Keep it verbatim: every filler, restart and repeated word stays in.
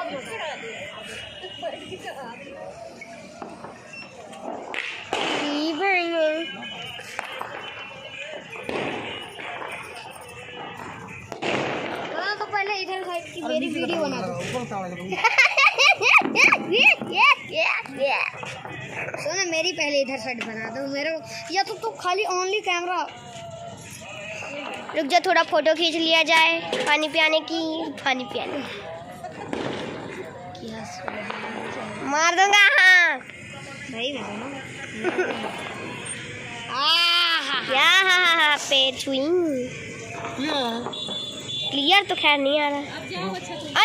तो पहले इधर साइड की मेरी वीडियो बना दो। सुनो मेरी पहले इधर साइड बना दो मेरे, या तो तू खाली ओनली कैमरा। रुक जा, थोड़ा फोटो खींच लिया जाए। पानी पियाने की, पानी पियाने मार दूंगा। हाँ भाई मैं क्या हाँ पे छुई क्लियर तो खैर नहीं आ रहा।